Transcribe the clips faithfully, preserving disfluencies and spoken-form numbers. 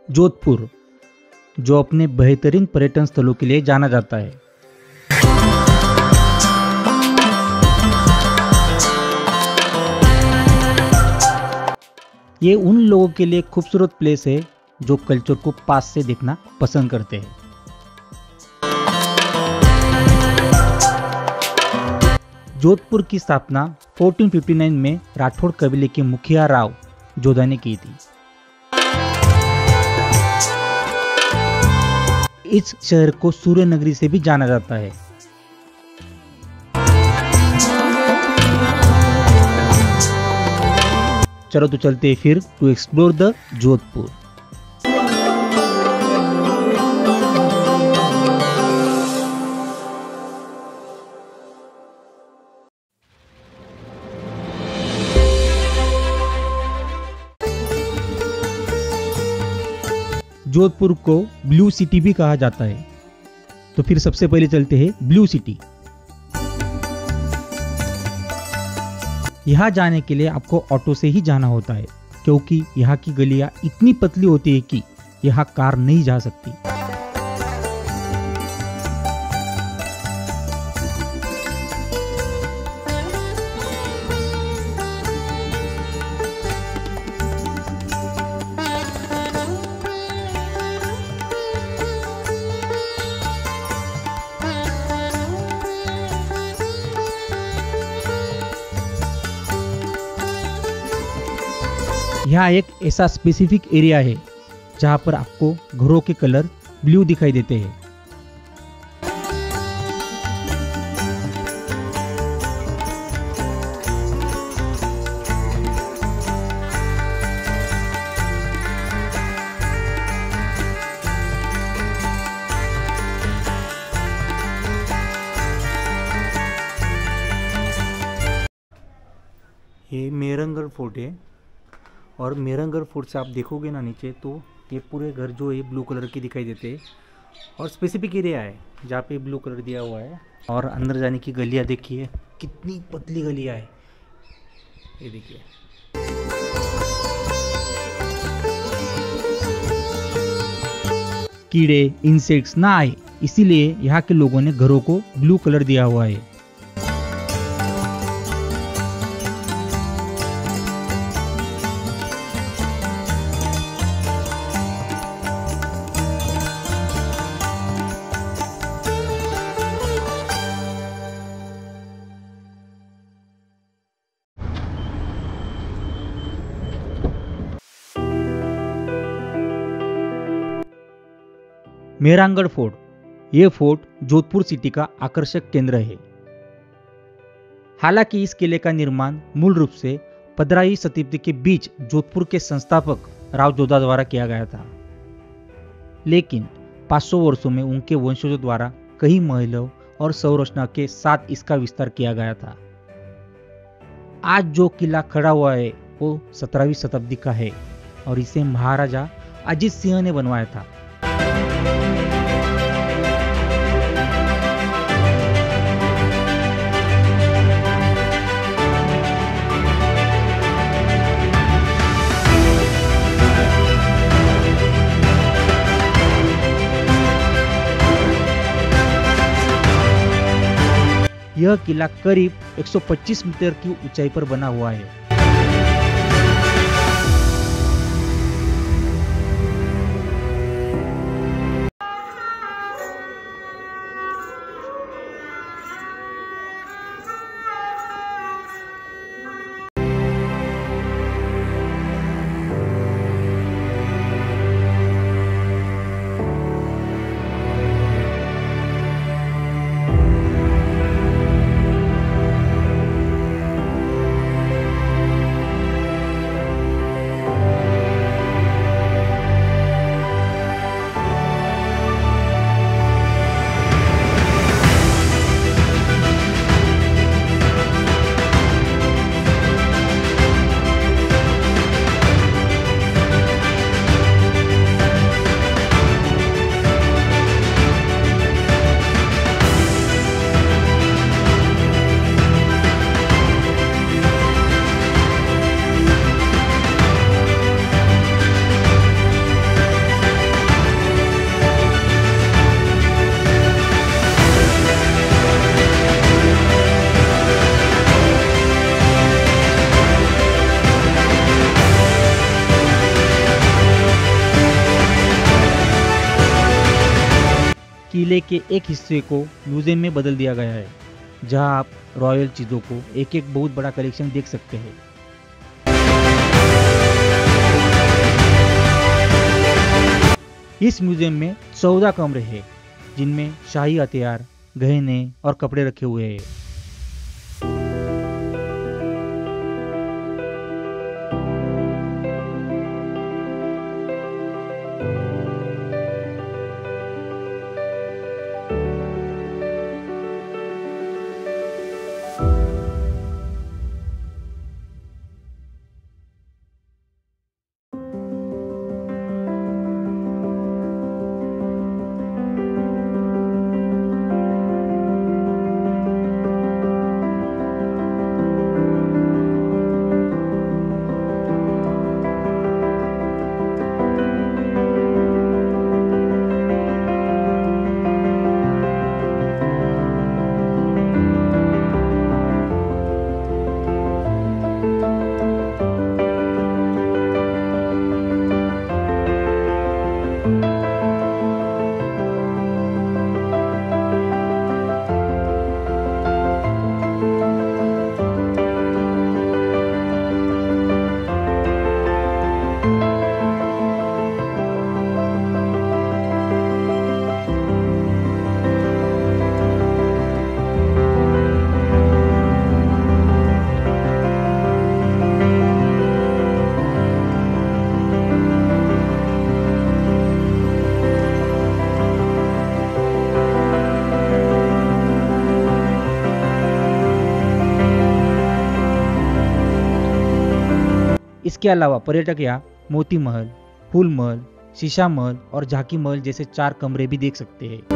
जोधपुर, जो अपने बेहतरीन पर्यटन स्थलों के लिए जाना जाता है। ये उन लोगों के लिए खूबसूरत प्लेस है जो कल्चर को पास से देखना पसंद करते हैं। जोधपुर की स्थापना चौदह सौ उनसठ में राठौड़ कबीले के मुखिया राव जोधा ने की थी। इस शहर को सूर्य नगरी से भी जाना जाता है। चलो तो चलते हैं फिर to explore the Jodhpur. Jodhpur को ब्लू सिटी भी कहा जाता है, तो फिर सबसे पहले चलते हैं ब्लू सिटी। यहाँ जाने के लिए आपको ऑटो से ही जाना होता है, क्योंकि यहाँ की गलियां इतनी पतली होती है कि यहाँ कार नहीं जा सकती। यहाँ एक ऐसा स्पेसिफिक एरिया है जहाँ पर आपको घरों के कलर ब्लू दिखाई देते हैं। ये मेहरंगढ़ फोर्ट है, और मेहरंगढ़ फोर्ट से आप देखोगे ना नीचे, तो ये पूरे घर जो है ब्लू कलर के दिखाई देते हैं। और स्पेसिफिक एरिया है जहाँ पे ब्लू कलर दिया हुआ है। और अंदर जाने की गलियाँ देखिए, कितनी पतली गलियाँ है, ये देखिए। कीड़े इंसेक्ट्स ना आए, इसीलिए यहाँ के लोगों ने घरों को ब्लू कलर दिया हुआ है। मेहरानगढ़ फोर्ट, ये फोर्ट जोधपुर सिटी का आकर्षक केंद्र है। हालांकि इस किले का निर्माण मूल रूप से पंद्रहवीं शताब्दी के बीच जोधपुर के संस्थापक राव जोधा द्वारा किया गया था, लेकिन पाँच सौ वर्षों में उनके वंशजों द्वारा कई महलों और संरचना के साथ इसका विस्तार किया गया था। आज जो किला खड़ा हुआ है वो सत्रहवीं शताब्दी का है और इसे महाराजा अजीत सिंह ने बनवाया था। यह किला करीब एक सौ पच्चीस मीटर की ऊंचाई पर बना हुआ है। किले के एक हिस्से को म्यूजियम में बदल दिया गया है, जहां आप रॉयल चीजों को एक एक बहुत बड़ा कलेक्शन देख सकते हैं। इस म्यूजियम में चौदह कमरे हैं, जिनमें शाही हथियार, गहने और कपड़े रखे हुए हैं। इसके अलावा पर्यटक यहाँ मोती महल, फूल महल, शीशा महल और झांकी महल जैसे चार कमरे भी देख सकते हैं।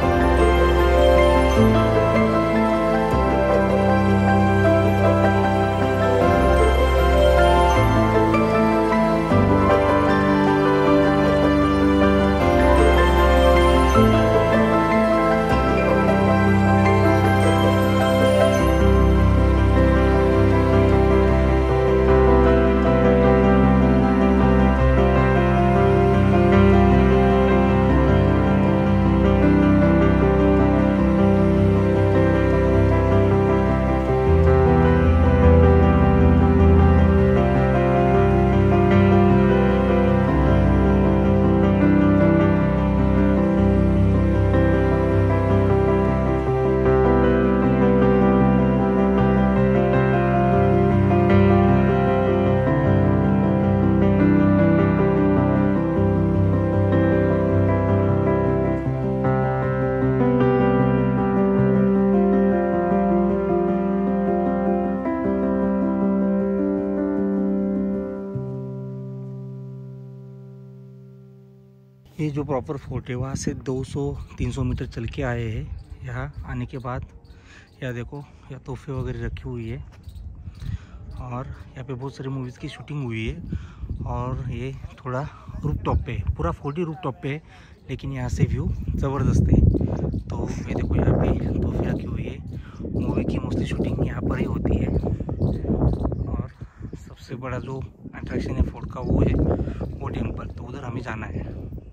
ये जो प्रॉपर फोर्ट है वहाँ से दो सौ तीन सौ मीटर चल के आए हैं। यहाँ आने के बाद यहाँ देखो, यहाँ तोहफे वगैरह रखी हुई है और यहाँ पे बहुत सारी मूवीज़ की शूटिंग हुई है। और ये थोड़ा रूफ टॉप पे है, पूरा फोर्ट ही रूफ टॉप पे है, लेकिन यहाँ से व्यू ज़बरदस्त है। तो ये देखो यहाँ पे तोहफे रखी हुई है। मूवी की मोस्टली शूटिंग यहाँ पर ही होती है। और सबसे बड़ा जो अट्रैक्शन है फोर्ट का वो है वो टेम्पल, तो उधर हमें जाना है।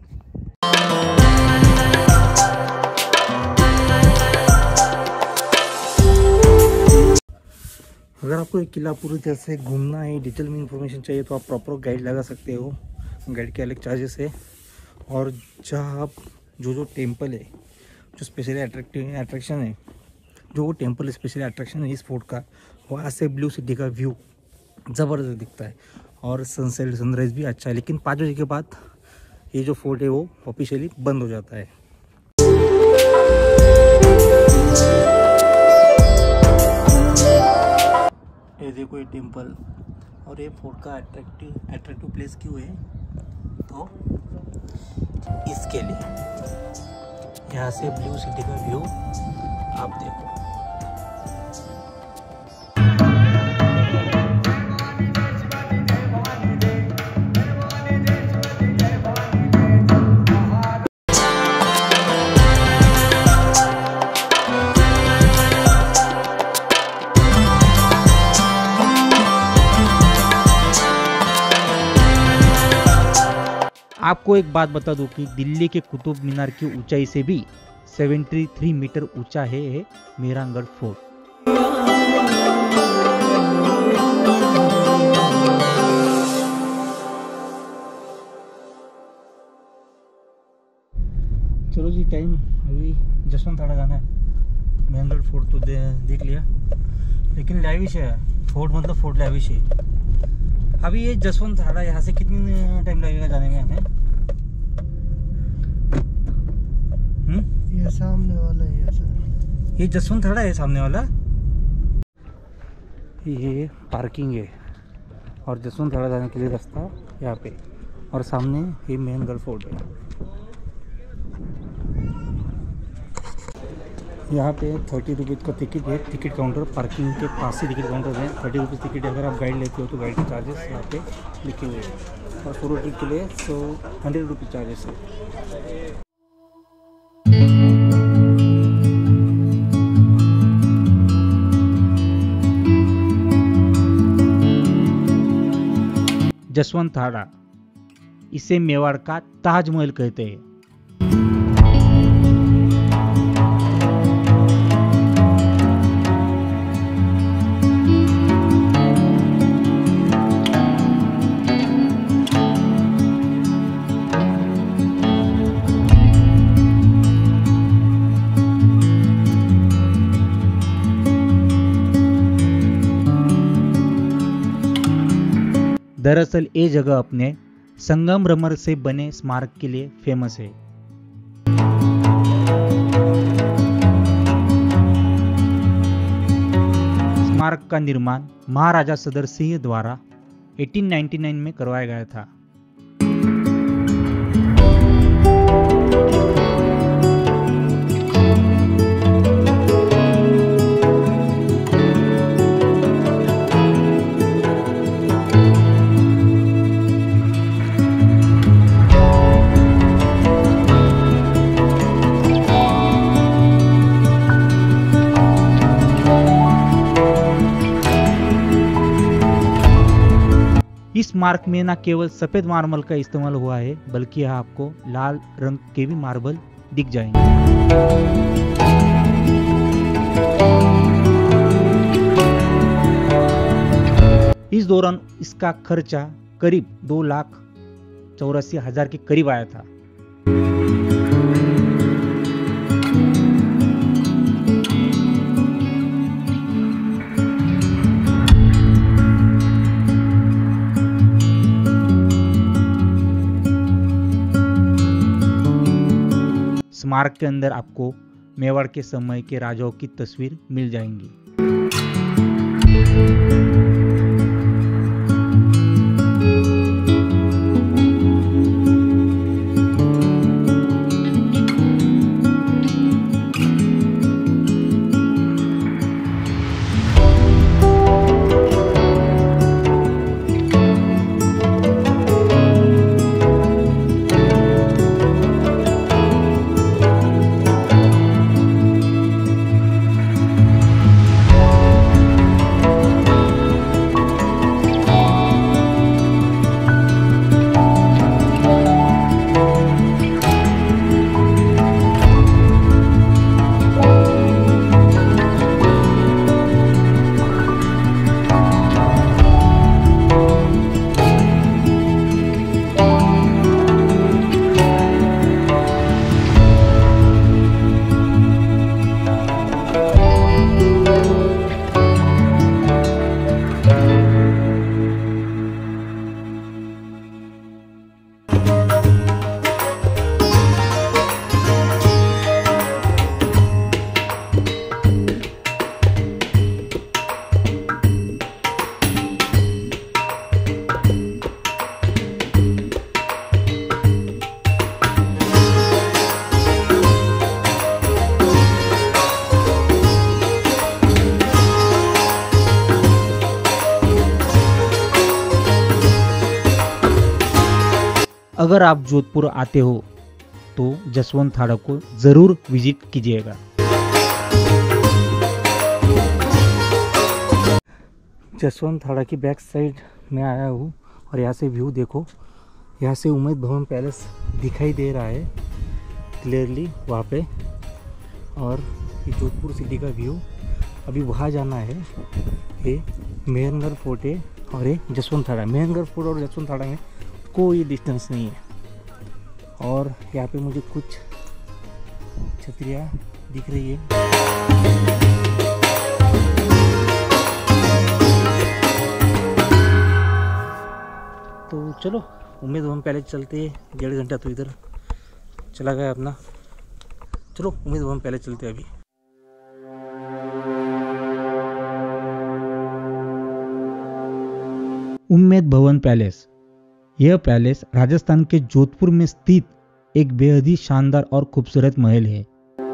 अगर आपको एक किला पूरी तरह से घूमना है, डिटेल में इंफॉर्मेशन चाहिए, तो आप प्रॉपर गाइड लगा सकते हो। गाइड के अलग चार्जेस है। और जहाँ आप जो जो टेम्पल है, जो स्पेशली अट्रैक्टिव अट्रैक्शन है, जो वो टेम्पल स्पेशली अट्रैक्शन है इस फोर्ट का, वहाँ से ब्लू सिटी का व्यू ज़बरदस्त दिखता है और सनसेट सनराइज़ भी अच्छा है। लेकिन पाँच बजे के बाद ये जो फोर्ट है वो ऑफिशियली बंद हो जाता है। ये देखो ये टेम्पल और ये फोर्ट का अट्रैक्टिव अट्रैक्टिव प्लेस क्यों है, तो इसके लिए यहाँ से ब्लू सिटी का व्यू आप देखो। आपको एक बात बता दूं कि दिल्ली के कुतुब मीनार की ऊंचाई से भी तिहत्तर मीटर ऊंचा है ये मेहरानगढ़ फोर्ट। चलो जी, टाइम अभी जसवंत थाड़ा जाना है। मेहरानगढ़ फोर्ट तो दे, देख लिया, लेकिन लाविश है फोर्ट, मतलब फोर्ट लाविश है। अभी ये जसवंत थाड़ा यहाँ से कितनी टाइम लगेगा जाने में हमें? हम्म, ये सामने वाला है सर, ये जसवंत थाड़ा है सामने वाला। ये पार्किंग है और जसवंत थाड़ा जाने के लिए रास्ता यहाँ पे, और सामने ये मेहरानगढ़ फोर्ट है। यहाँ पे थर्टी रुपीज़ का टिकट है, टिकट काउंटर पार्किंग के पास ही टिकट काउंटर है। थर्टी रुपीज़ टिकट है। अगर आप गाइड लेते हो तो गाइड के चार्जेस यहाँ पे लिखे हुए हैं, और पूरा ट्रिप के लिए सो हंड्रेड रुपीज़ चार्जेस है। जसवंत थाड़ा, इसे मेवाड़ का ताजमहल कहते हैं। दरअसल ये जगह अपने संगमरमर से बने स्मारक के लिए फेमस है। स्मारक का निर्माण महाराजा सदर सिंह द्वारा अठारह सौ निन्यानवे में करवाया गया था। इस स्मारक में न केवल सफेद मार्बल का इस्तेमाल हुआ है, बल्कि यहाँ आपको लाल रंग के भी मार्बल दिख जाएंगे। इस दौरान इसका खर्चा करीब दो लाख चौरासी हजार के करीब आया था। स्मारक के अंदर आपको मेवाड़ के समय के राजाओं की तस्वीर मिल जाएंगी। अगर आप जोधपुर आते हो तो जसवंत थाड़ा को जरूर विजिट कीजिएगा। जसवंत थाड़ा की बैक साइड में आया हूँ और यहाँ से व्यू देखो। यहाँ से उम्मेद भवन पैलेस दिखाई दे रहा है क्लियरली वहाँ पे। और ये जोधपुर सिटी का व्यू। अभी वहाँ जाना है, ये मेहरगढ़ फोर्ट है और ये जसवंत थाड़ा। मेहरगढ़ फोर्ट और जसवंत थाड़ा में कोई डिस्टेंस नहीं है। और यहाँ पे मुझे कुछ छतरियाँ दिख रही है। तो चलो उम्मीद भवन पहले चलते हैं। डेढ़ घंटा तो इधर चला गया अपना। चलो उम्मीद भवन पहले चलते हैं अभी। उम्मेद भवन पैलेस। यह पैलेस राजस्थान के जोधपुर में स्थित एक बेहद ही शानदार और खूबसूरत महल है।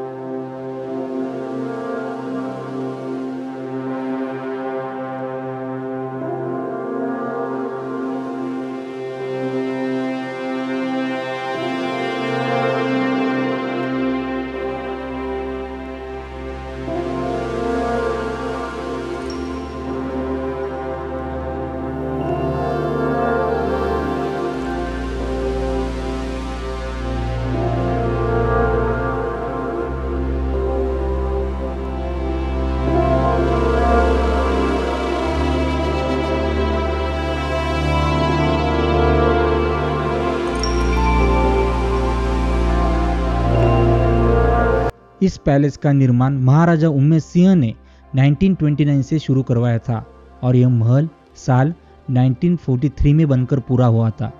इस पैलेस का निर्माण महाराजा उम्मेद सिंह ने उन्नीस सौ उनतीस से शुरू करवाया था और यह महल साल उन्नीस सौ तैंतालीस में बनकर पूरा हुआ था।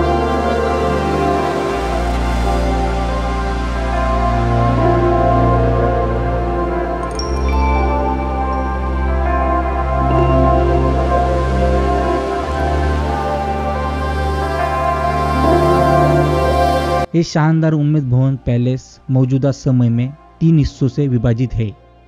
ये शानदार उम्मेद भवन पैलेस मौजूदा समय में तीन हिस्सों से विभाजित है।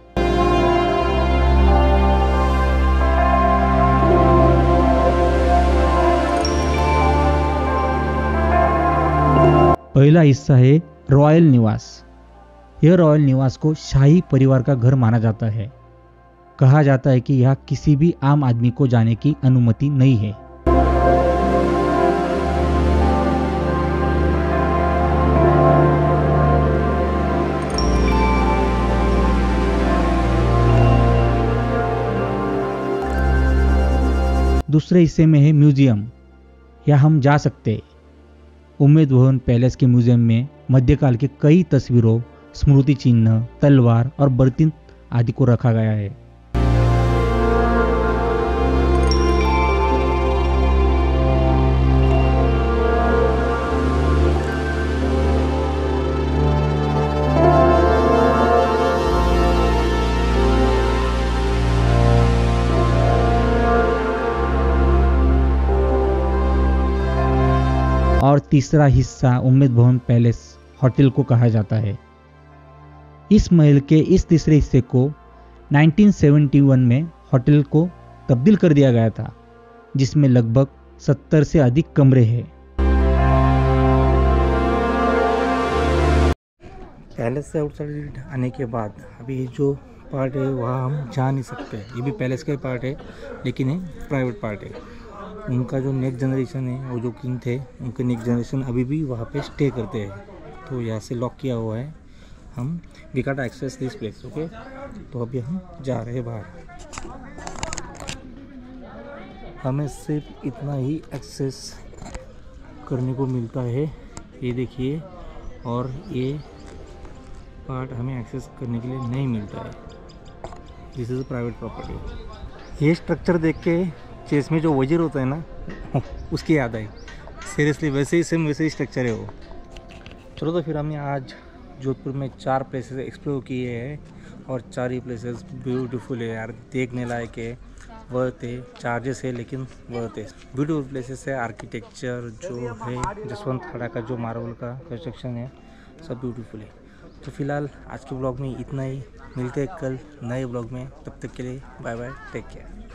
पहला हिस्सा है रॉयल निवास। यह रॉयल निवास को शाही परिवार का घर माना जाता है। कहा जाता है कि यहाँ किसी भी आम आदमी को जाने की अनुमति नहीं है। दूसरे हिस्से में है म्यूजियम। यहाँ हम जा सकते हैं। उम्मेद भवन पैलेस के म्यूजियम में मध्यकाल के कई तस्वीरों, स्मृति चिन्ह, तलवार और बर्तन आदि को रखा गया है। और तीसरा हिस्सा उम्मेद भवन पैलेस होटल को कहा जाता है। इस महल के इस तीसरे हिस्से को उन्नीस सौ इकहत्तर में होटल को तब्दील कर दिया गया था, जिसमें लगभग सत्तर से अधिक कमरे हैं। पैलेस से आउटसाइड आने के बाद अभी ये जो पार्ट है वहाँ हम जा नहीं सकते। ये भी पैलेस का ही पार्ट है, लेकिन ये प्राइवेट पार्ट है। उनका जो नेक्स्ट जनरेशन है, वो जो किंग थे, उनके नेक्स्ट जनरेशन अभी भी वहाँ पे स्टे करते हैं। तो यहाँ से लॉक किया हुआ है। हम we can't access this place, okay. तो अभी हम जा रहे हैं बाहर। हमें सिर्फ इतना ही एक्सेस करने को मिलता है, ये देखिए। और ये पार्ट हमें एक्सेस करने के लिए नहीं मिलता है। This is private property. ये स्ट्रक्चर देख के चेस में जो वजीर होता है ना, उसकी याद आई। सीरियसली वैसे ही सेम वैसे ही स्ट्रक्चर है वो। चलो तो फिर हमने आज जोधपुर में चार प्लेसेस एक्सप्लोर किए हैं और चार ही प्लेसेस ब्यूटीफुल है यार, देखने लायक है, वर्थ है। चार्जेस है लेकिन वर्थ है। ब्यूटीफुल प्लेसेस है। आर्किटेक्चर जो है, जसवंत थाड़ा का जो मार्बल का कंस्ट्रक्शन है, सब ब्यूटीफुल है। तो फिलहाल आज के ब्लॉग में इतना ही। मिलते हैं कल नए ब्लॉग में। तब तक के लिए बाय बाय, टेक केयर।